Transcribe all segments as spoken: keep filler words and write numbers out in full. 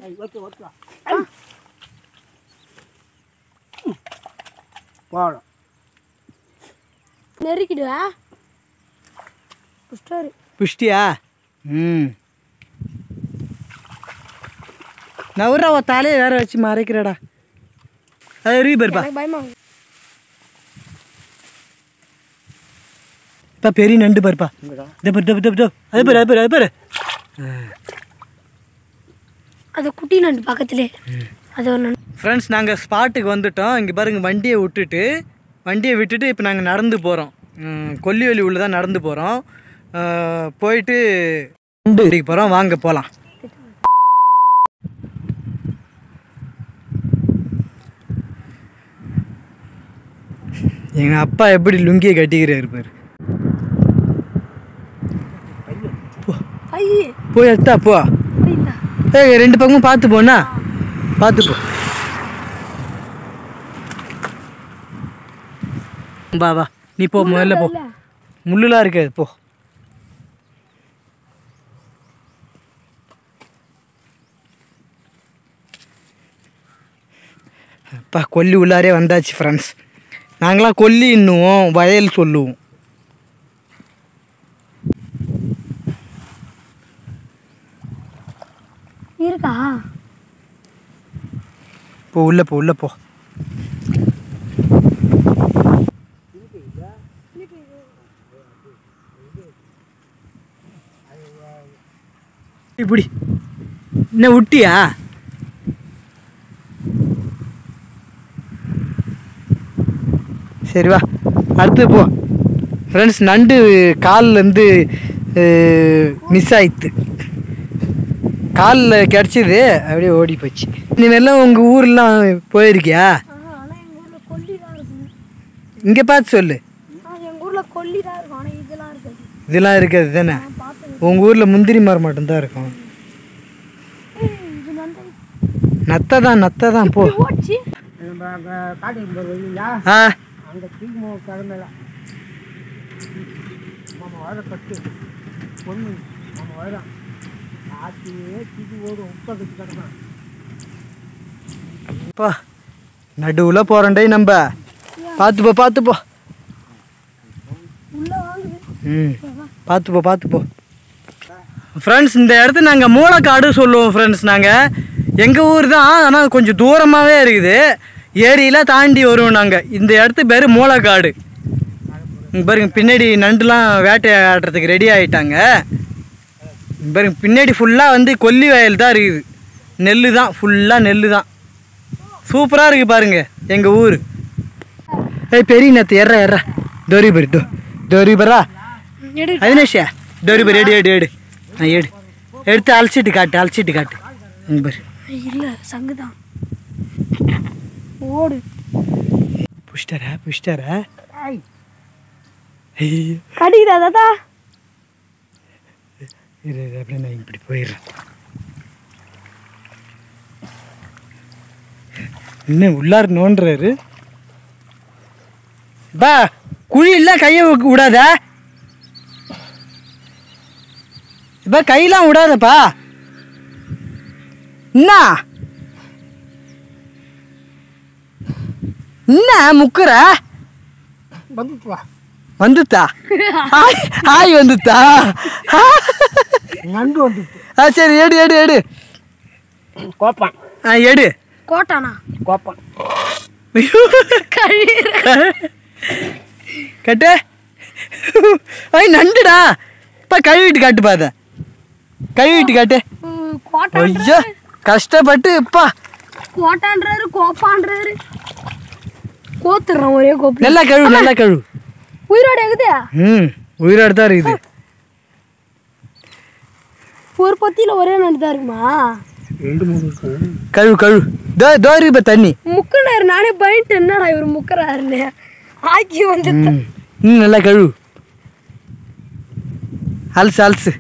போடும் நெருக்கிடுவா புஷ்டியா ம் நவுரா ஒரு தலையை வேற வச்சு மறைக்கிறடா அது எரிய பாருப்பா பயமா இப்போ பெரிய நண்டு பாருப்பா இது பாரு இது பாரு அது பாரு அது பாரு அது பாரு அது குட்டி நண்டு பக்கத்துலே அது ஒரு நண்டு. ஃப்ரெண்ட்ஸ் நாங்கள் ஸ்பாட்டுக்கு வந்துட்டோம். இங்கே பாருங்கள் வண்டியை விட்டுட்டு வண்டியை விட்டுட்டு இப்போ நாங்கள் நடந்து போகிறோம். கொல்லிவெளி உள்ள தான் நடந்து போகிறோம். போயிட்டு நண்டு அடிக்க போகிறோம். வாங்க போகலாம். எங்கள் அப்பா எப்படி லுங்கியை கட்டிக்கிறாரு பாரு. போய் எடுத்தா போ. ஏ ரெண்டு பக்கமும் பார்த்து போண்ணா பார்த்து போ. வா வா நீ போ முதல்ல போ. முள்ளுலாம் இருக்காது போ. அப்பா கொல்லி உள்ளாரே வந்தாச்சு ஃப்ரெண்ட்ஸ். நாங்களாம் கொல்லி இன்னும் வயல் சொல்லுவோம். இருக்கா போ உள்ள போ உள்ள போ. இப்படி என்ன விட்டியா? சரி வா அடுத்து போ. ஃப்ரெண்ட்ஸ் நண்டு கால்லேருந்து மிஸ் ஆயிடுத்து. காலில் கிடச்சிது அப்படியே ஓடி போச்சு. இனிமேலாம் உங்கள் ஊர்லாம் போயிருக்கியா? இங்கே பார்த்து சொல்லு. இதெல்லாம் இருக்காது தானே? உங்கள் ஊரில் முந்திரி மரம் மட்டும்தான் இருக்கும். நத்தை தான் நத்தை தான் போ. ஆ நடுவில் போகிறோண்டே நம்ம. பார்த்து போ பார்த்து போ. ம் பார்த்து போ பார்த்து போ. ஃப்ரெண்ட்ஸ் இந்த இடத்த நாங்கள் மூளைக்காடு சொல்லுவோம் ஃப்ரெண்ட்ஸ். நாங்கள் எங்கள் ஊர் தான், ஆனால் கொஞ்சம் தூரமாகவே இருக்குது. ஏரியெலாம் தாண்டி வருவோம் நாங்கள். இந்த இடத்து பேர் மூளைக்காடு. இங்கே பாருங்க பின்னாடி நண்டுலாம் வேட்டையாடுறதுக்கு ரெடி ஆகிட்டாங்க. பாருங்க பின்னாடி ஃபுல்லாக வந்து கொல்லி வயல் தான் இருக்குது. நெல் தான் ஃபுல்லாக நெல் தான். சூப்பராக இருக்குது பாருங்க எங்கள் ஊர். ஏய் பெரிய நேற்று எற எற டோரி பரி டோ டோரி பரா அவினேஷா டோரி பரி எடு எடு எடு ஆ எடு எடுத்து அழைச்சிட்டு காட்டு அழைச்சிட்டு காட்டு. இங்கே பாரு இல்லை சங்குதான் ஓடு. புஷ்டரா புஷ்டரா கடிக்குதா தாத்தா? இரு அப்படியே நான் இப்படி போயிடுறேன். இன்னும் உள்ளார நோண்டுறாரு. பா குழியெல்லாம் கையை விடாத. இப்போ கையெல்லாம் விடாதப்பா. என்ன என்ன முக்குற வந்துட்டா? ஆய் வந்துட்டா? நண்டு வந்துட்டு. ஆ சரி எடு எடு எடு. கோப்பான். ஆ எடு. கோட்டானா? கோப்பான். கட்டு. ஐய் நண்டுடா. இப்போ கழுவிட்டு காட்டு பாத. கழுவிட்டு காட்டு. ஐயோ கஷ்டப்பட்டு இப்பா கோட்டான்றாரு கோப்பான்றாரு. கோத்துறான் ஒரே கோப்பு. நல்லா கழுவு நல்லா கழுவு. உயிரோடு இருக்குது. ம் உயிரோடு தான் இருக்குது. ஒரு பத்தியில் ஒரே நண்டு தான் இருக்குமா? ரெண்டு மூணு கழுவு கழுவு. தோ தோரி இப்போ தண்ணி முக்குனாரு. நானே பயன்ட்டு என்னடா இவர் முக்குறாருன்னு ஆக்கி வந்து. ம் நல்லா கழுவு. அலசு அலசு.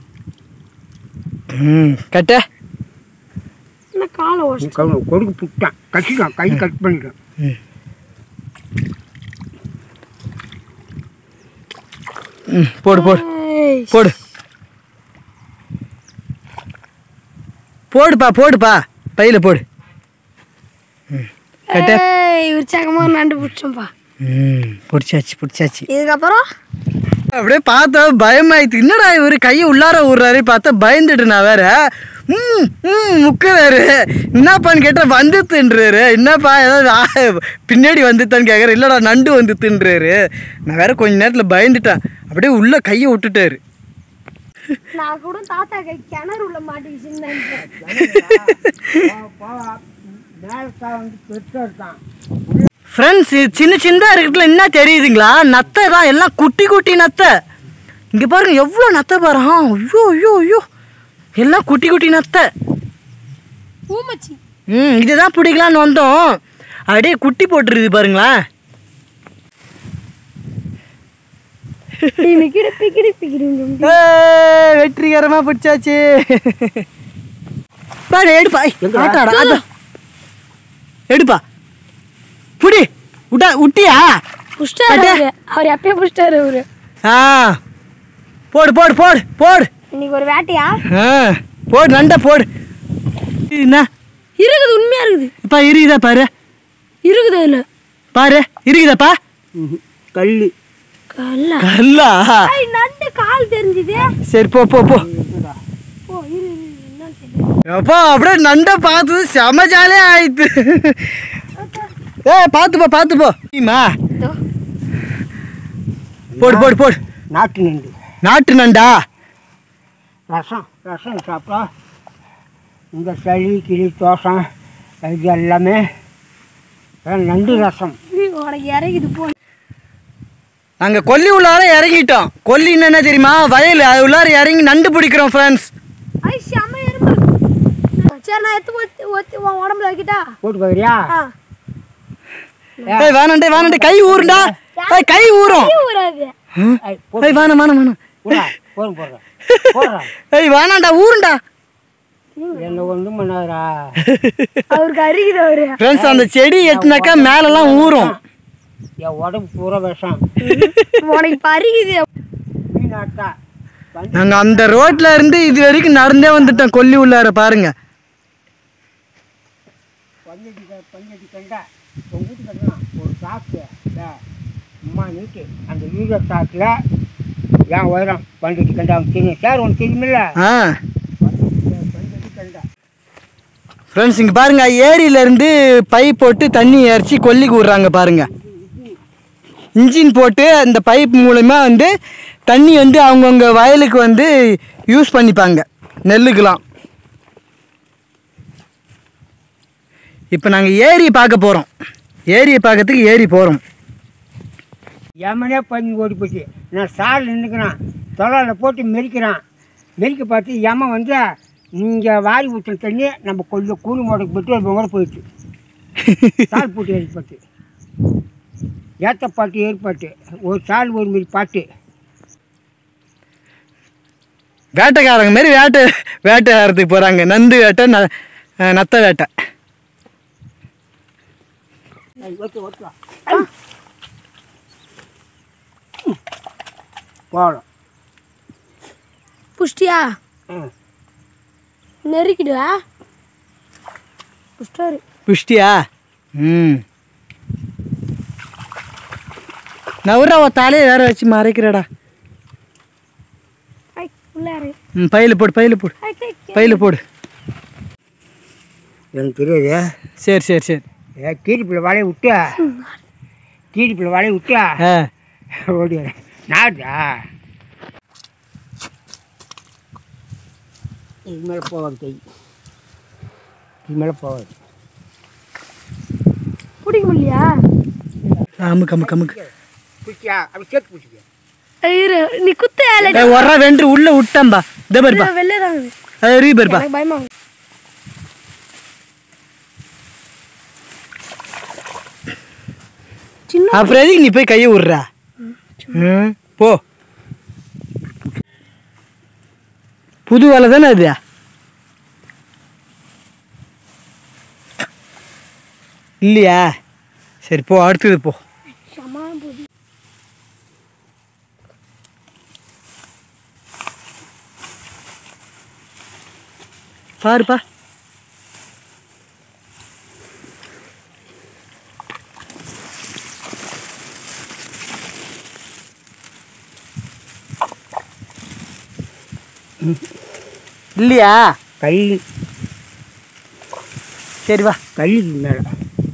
ம் கட்ட. என்ன காலை ஓடி கொடுக்கு புட்டான் கட்டிக்கான் கை கட் பண்ணிட்டான். ம் ம் போடு போடு போடு. போடுப்பா போடுப்பா பையில் போடு. ம் கட்ட. உற்சாகமாக நண்டு பிடிச்சோம்ப்பா. ம் பிடிச்சாச்சு பிடிச்சாச்சு. இதுக்கப்புறம் அப்படியே பார்த்தா பயமாயிடுச்சு. என்னடா இவர் கையை உள்ளார விட்றாரு பார்த்தா பயந்துட்டு நான் வேற ம் ம் முக்குறாரு. என்னப்பான்னு கேட்டால் வந்துத்துன்றாரு. என்னப்பா ஏதாவது பின்னாடி வந்துத்தான்னு கேட்குறேன். இல்லைடா நண்டு வந்துத்துன்றாரு. நான் வேற கொஞ்ச நேரத்தில் பயந்துட்டேன். அப்படியே உள்ள கையை விட்டுட்டாரு. நான் கூட தாத்தா கை கிணறு உள்ள மாட்டிக்கிச்சுன்னு ஃப்ரெண்ட்ஸ், சின்ன சின்னதாக இருக்கிறதுல என்ன தெரியுதுங்களா? நத்தை தான், எல்லாம் குட்டி குட்டி நத்தை. இங்கே பாருங்க எவ்வளோ நத்தை பாரு. ஆ ஐயோ ஐயோ ஐயோ எல்லாம் குட்டி குட்டி நத்தை. பூமச்சி. ம் இதுதான் பிடிக்கலான்னு வந்தோம். அப்படியே குட்டி போட்டுருது பாருங்களா. வெற்றிகரமாக பிடிச்சாச்சு. பாரு எடுப்பா. ஆட்டாடா எடுப்பா. புடி விட்டா விட்டியா? புஷ்டாரு அவர் எப்பயும் புஷ்டாரு அவரு. ஆ போடு போடு போடு போடு. இன்னைக்கு ஒரு வேட்டையா? ஆ போடு நண்டை போடு. என்ன இருக்குது? உண்மையா இருக்குது. இப்போ இருக்குதா பாரு. இருக்குது அதில் பாரு இருக்குதாப்பா. கல்லு கல்லா? கல்லா? நண்டு கால் தெரிஞ்சுது. சரி போ போ போ. ஓ இரு என்ன தெரியும். அப்பா அப்படியே நண்டை பார்த்தது செம ஜாலியாக ஆயிடுது. ஏ பார்த்துப்போ பார்த்துப்போ. மா போடு போடு போடு. நாட்டு நண்டு. நாட்டு நண்டா? ரசம் ரசம் சாப்பிட்டா இந்த சளி கிளி தோசம் இது எல்லாமே நண்டு ரசம். உனக்கு இறங்கிது போ. நாங்கள் கொல்லி உள்ளார இறங்கிட்டோம். கொல்லி என்ன தெரியுமா? வயல். அது உள்ளார இறங்கி நண்டு பிடிக்கிறோம் ஃப்ரெண்ட்ஸ். ஐ செம்ம எறும்பு. சரி நான் எடுத்து ஒத்தி ஒத்தி உன் உடம்புல வைக்கிட்டா? போட்டு பார்க்குறியா? ஏய் வேணாண்டே வேணாண்டே கை ஊருண்டா. ஏய் கை ஊரும். ஊராது. ஏய் வேணாம் வேணாம் வேணாம். போதும் போடுறேன் போடுறேன். ஏய் வேணாண்டா ஊருண்டா. என்ன ஒன்றும் பண்ணாதரா. அவருக்கு அருகிது அவரு. ஃப்ரெண்ட்ஸ் அந்த செடி எட்டுனாக்கா மேலெல்லாம் ஊறும். என் உடம்பு பூரா விஷம். உனக்கு பருகுது. மீனாட்டா நாங்கள் அந்த ரோட்ல இருந்து இது வரைக்கும் நடந்தே வந்துட்டோம். கொல்லி உள்ளார பாருங்க. பஞ்சடி பஞ்சடி கண்டா உங்கள் வீட்டு கட்டலாம் ஒரு சாக்கு அம்மா நீட்டு அந்த யூரியா சாக்கில் ஏன் உயரம் பஞ்சடி கண்டா அவங்க தெரியும் சார் உனக்கு தெரியுமில்ல. ஆ பஞ்சடி கண்டா ஃப்ரெண்ட்ஸ் இங்கே பாருங்க ஏரியிலேருந்து பைப் போட்டு தண்ணி இறச்சி கொல்லிக்கு விட்றாங்க பாருங்க. இன்ஜின் போட்டு அந்த பைப் மூலமா வந்து தண்ணி வந்து அவங்கவுங்க வயலுக்கு வந்து யூஸ் பண்ணிப்பாங்க நெல்லுக்கெலாம். இப்போ நாங்கள் ஏரி பார்க்க போகிறோம். ஏரியை பார்க்கறதுக்கு ஏரி போகிறோம். எமனே பண்ணி ஓடி போச்சு. நான் சால் நின்றுக்கிறான் தொலைவில் போட்டு மெரிக்கிறான். மெரிக்க பார்த்து எமன் வந்து இங்கே வாரி ஊற்றின தண்ணி நம்ம கொஞ்சம் கூலி மோடைக்கு போட்டு ஒரு கூட போயிடுச்சு. சால் போட்டு ஏற்பட்டு ஏற்ற பாட்டு ஏற்பாட்டு ஒரு சால் ஒரு மாரி பாட்டு. வேட்டைக்காரங்க மாரி வேட்டை வேட்டையாடுறதுக்கு போகிறாங்க. நண்டு வேட்டை ந நத்த வேட்டை. போகலாம் புஷ்டியா? ம் நெருக்கிடுவா புஷ்டாரு. புஷ்டியா? ம் நவுரா ஒரு தலையை வேற வச்சு மறைக்கிறடா. ம் பையில் போடு பையில் போடு பையில் போடு. எனக்கு தெரியாது. சரி சரி சரி. ஏ கீரிப்பில் வலையை விட்டா கீரிப்பில் வலையை விட்டா ஆ ஓடி நாடா இது மேலே போவாது. கை இது மேலே போவாது. பிடிக்க முடியா? அமுக்கு அமுக்கு அமுக்கு. பிடிச்சியா? அப்படி சேர்த்து பிடிச்சிக்க. நீ குத்து ஒரா வென்று உள்ள விட்டம்பா. இதே பாருப்பா வெளியே தான் அது ரீ பாருப்பா. பயமா சின்ன. அப்புறம் எதுக்கு நீ போய் கையை விட்றா? ம் போ. புது வேலை தானே அது. இல்லையா? சரி போ அடுத்தது போ. பாருப்பா இல்லையா? கல். சரி வா. கல் மேலே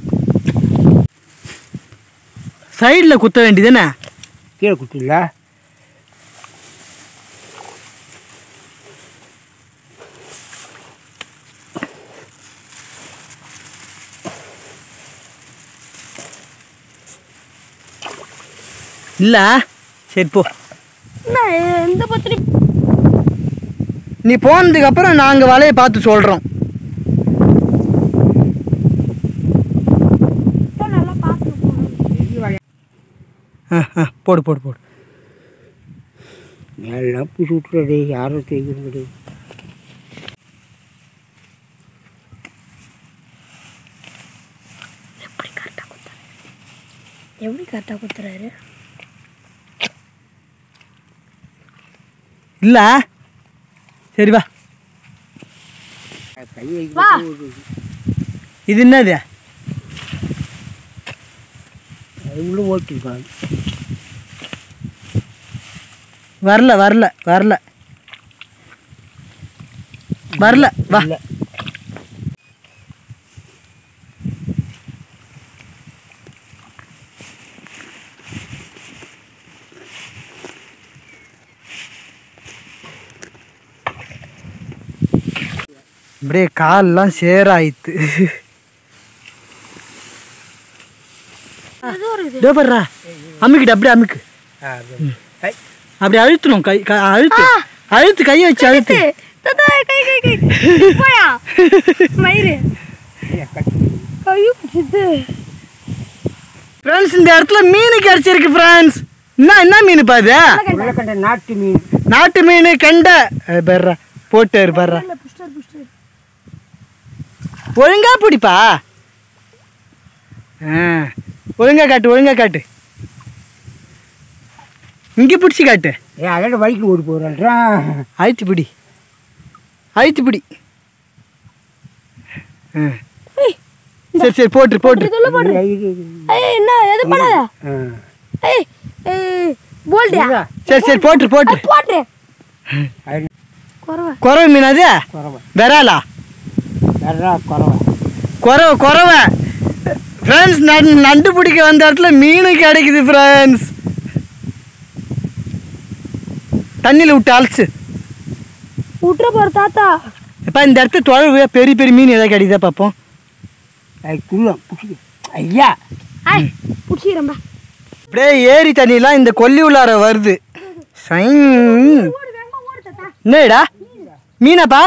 சைடில் குத்த வேண்டியதுன்னு கீழே குத்தில. இல்லை சரி போ. எந்த பத்திரி நீ போனதுக்கு அப்புறம் நாங்கள் வலையை பார்த்து சொல்கிறோம். நல்லா பார்த்து போகணும். ஆ ஆ போடு போடு போடு. எல்லாம் பூசி விட்டுறது யாரும் செய்ய முடியாது. எப்படி கரெக்டாக குத்துறாரு? எப்படி கரெக்டாக குத்துறாரு? இல்லை சரி வா. கை வா. இது என்னது? உள்ள ஓட்டிருக்காங்க. வரல வரல வரல வரல வா. அப்படியே கால்லாம் சேராயித்து. டேபர்ரா அமுக்கிட்டு அப்படியே அமுக்கு. அப்படி அழுத்தணும். கை க- அழுத்து அழுத்து கையை வச்சு அழுத்து. தாத்தா, கை கை கை போயா மயிறு கையு பிடிச்சது. ஃப்ரெண்ட்ஸ் இந்த இடத்துல மீன் கிடைச்சிருக்கு ஃப்ரெண்ட்ஸ். என்ன என்ன மீன் பாது? உருளைக்கண்ட நாட்டு மீன். நாட்டு மீன் கெண்டை. பர்றா போட்டாரு பர்றா. புஷ்டர் புஷ்டர் ஒழுங்கா பிடிப்பா. ஆ ஒழுங்கா காட்டு ஒழுங்கா காட்டு. இங்கே பிடிச்சி காட்டு. ஏ அதோட வலிக்கு ஓடி போகிறான்றான். அழுத்து பிடி அழுத்து பிடி. ஆ சரி சரி போட்டுரு போட்டுரு. இதுல போடு. ஏய் என்ன எது பண்ணாத. ஏய் ஏய் போல்டியா. சரி சரி போட்டுரு போட்டுரு. போடு. குறவ குறவை மீன் அது? குறவை. விராலா? வெறா குறவை. குறவை குறவை ஃப்ரெண்ட்ஸ். நண்டு நண்டு பிடிக்க வந்த இடத்துல மீன் கிடைக்குது ஃப்ரெண்ட்ஸ். தண்ணியில் விட்டு அழைச்சு விட்டுற போற தாத்தா. இப்போ இந்த இடத்துல தொலைவு பெரிய பெரிய மீன் எதாவது கிடைக்குதா பார்ப்போம். அது துள்ளம் பிடிச்சி. ஐயா ஐய் புடிச்சிரம்பா. அப்படியே ஏரி தண்ணிலாம் இந்த கொல்லி உள்ளார வருது. சைன் ஓடு வேகமா ஓடு தாத்தா. என்னடா மீனாப்பா?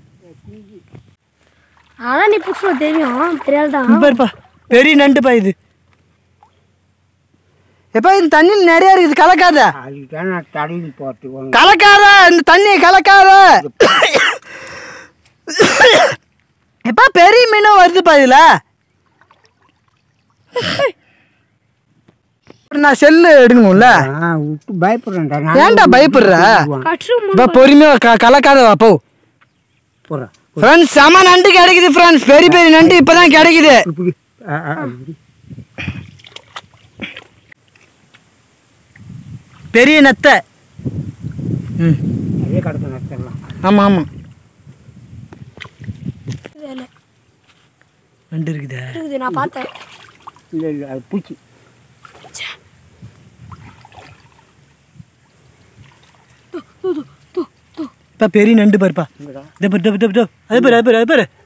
ஆனா நீ புடிச்ச தெரியும் பெரியாள் தான். இங்க பாருப்பா பெரிய நண்டுப்பா இது. எப்பா இந்த தண்ணியில் நிறையா இருக்குது. கலக்காத அதுக்கு தான் நான் தடையில் போட்டுக்கோங்க. கலக்காத இந்த தண்ணியை கலக்காத. எப்பா பெரிய மீனும் வருதுப்பா இதில். நான் செல்லு எடுக்கணும்ல. ஆ விட்டு பயப்படுறேன்டா. ஏன்டா பயப்படுற? கற்று இப்போ பொறுமையாக க கலக்காதவா போ. போடுறேன். ஃப்ரெண்ட்ஸ் செம நண்டு கிடைக்குது ஃப்ரெண்ட்ஸ். பெரிய பெரிய நண்டு இப்போ தான் கிடைக்குது. இப்படி ஆ ஆ இப்படி. பெரிய நத்தை. ம் அதே கடத்த நடத்தலாம். ஆமாம் ஆமாம் வேலை நண்டு இருக்குதா? இருக்குது நான் பார்த்தேன். இல்லை இல்லை அது பூச்சி. இப்போ பெரிய நண்டு பாருப்பா. இங்கடா. இது பாரு இது பாரு அது பாரு அது பாரு அது பாரு.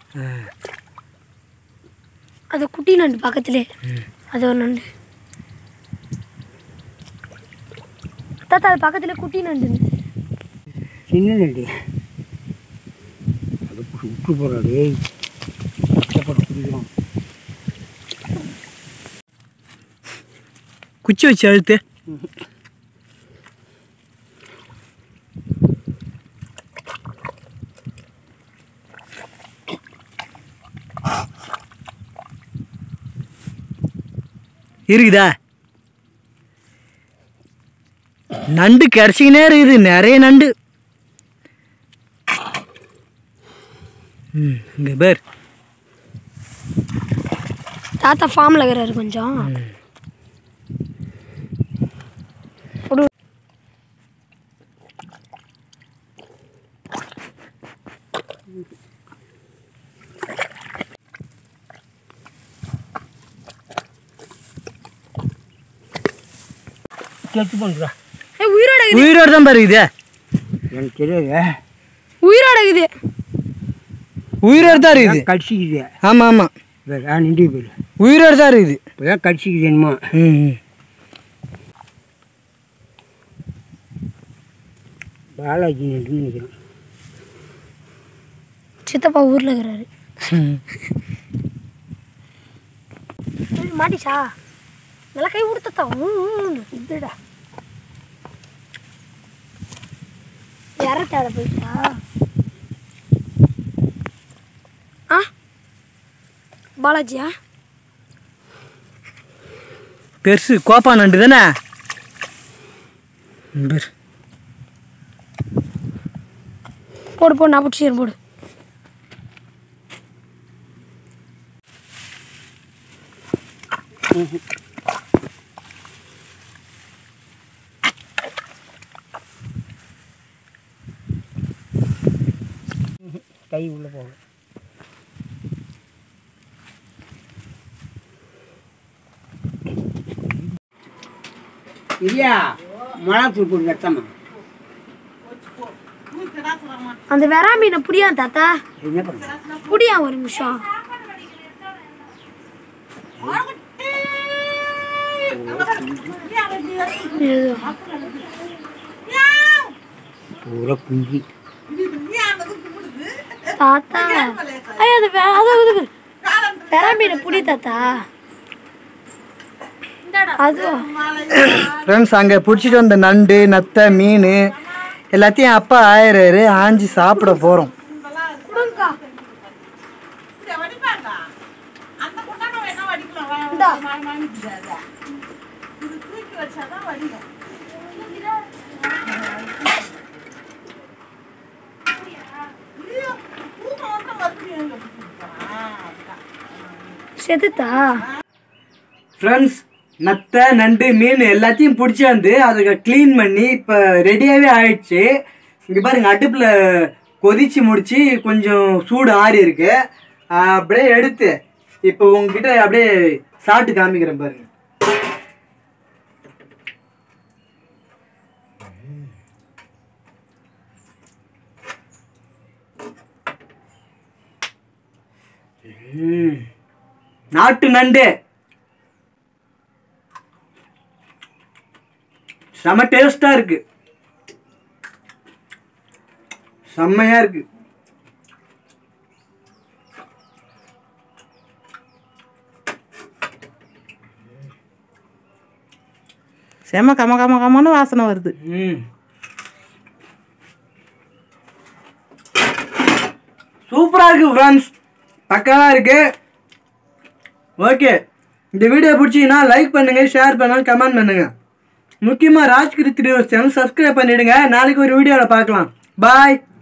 அது குட்டி நண்டு பக்கத்திலே. அது ஒரு நண்டு தாத்தா. அது பக்கத்துல குட்டி நண்டு. சின்ன நண்டு. அது பிடிச்சி விட்டு போகிறாடே. கஷ்டப்பட்டு பிடிக்கிறோம். குச்சி வச்சு அழுத்து. இருக்குதா? நண்டு கிடைச்சிக்கினே இருக்குது. நிறைய நண்டு. ம் இங்கே பேர் தாத்தா ஃபார்மில் இருக்கிறாரு கொஞ்சம். செத்து பண்ணுறா. ஏய் உயிரோட இருக்குது. உயிரோடு தான் பாரு இது. எனக்கு தெரியாது. உயிரோட இருக்குது. உயிரோடு தான் இருக்குது. கடிச்சிக்குது. ஆமாம் ஆமாம். வேறு நின்று போயிரு. உயிரோடு தான் இருக்குது. இப்போ தான் கடிச்சிக்குது என்னமோ. ம் பாலாஜி நின்று நிற்கிறேன். சித்தப்பா ஊரில் இருக்கிறாரு. மாட்டிச்சா நல்லா கை கொடுத்தா இதுடா இறத்தாட போயிட்டா. ஆ பாலாஜியா பெருசு கோப்பா நண்டு தானே. போடு போடு நான் பிடிச்சி போடு. கை உள்ளே போகும். இல்லையா மிளகாத்தூள் போட்டு வெட்டமா. அந்த வெறா மீனை புடியா தாத்தா. என்ன பண்ணுற புடியா ஒரு நிமிஷம். பூரா குஞ்சு தாத்தா. ஐயோ அது அது வெறா மீனை புடி தாத்தா. அது ஃப்ரெண்ட்ஸ் அங்கே பிடிச்சிட்டு வந்த நண்டு நத்தை மீன் எல்லாத்தையும் அப்பா ஆயிராரு ஆஞ்சி சாப்பிட போகிறோம். செத்துத்தா. ஃப்ரெண்ட்ஸ் நத்தை நண்டு மீன் எல்லாத்தையும் பிடிச்சி வந்து அதுக்கு க்ளீன் பண்ணி இப்போ ரெடியாகவே ஆயிடுச்சு. இங்கே பாருங்க அடுப்பில் கொதிச்சு முடிச்சு கொஞ்சம் சூடு ஆறி இருக்கு. அப்படியே எடுத்து இப்போ உங்ககிட்ட அப்படியே சாப்பிட்டு காமிக்கிறேன் பாருங்க. நாட்டு நண்டு செம்ம டேஸ்டா இருக்கு. செம்மையா இருக்கு. செம கம கம கமன்னு வாசனை வருது. ம் சூப்பரா இருக்கு ஃப்ரெண்ட்ஸ். பக்காவா இருக்கு. ஓகே இந்த வீடியோ பிடிச்சிங்கன்னா லைக் பண்ணுங்க, ஷேர் பண்ணுங்க, கமெண்ட் பண்ணுங்க. முக்கியமாக ராஜ்கிரி த்ரீ சேனல் சப்ஸ்கிரைப் பண்ணிடுங்க. நாளைக்கு ஒரு வீடியோவில் பார்க்கலாம். பாய்.